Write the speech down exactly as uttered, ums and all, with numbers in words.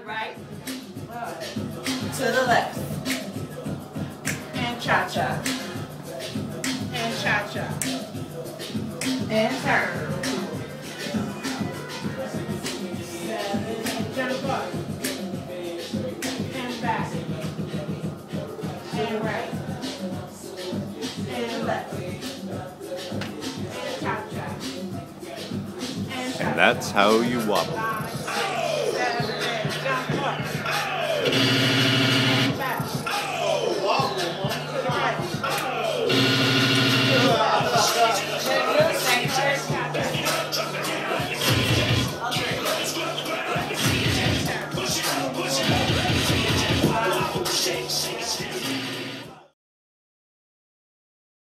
right, to the left, and cha-cha, and cha-cha, and turn. Seven, jump up, and back, and right, and left, and cha-cha, and cha-cha. And that's how you wobble. Five, six, seven, eight, jump up.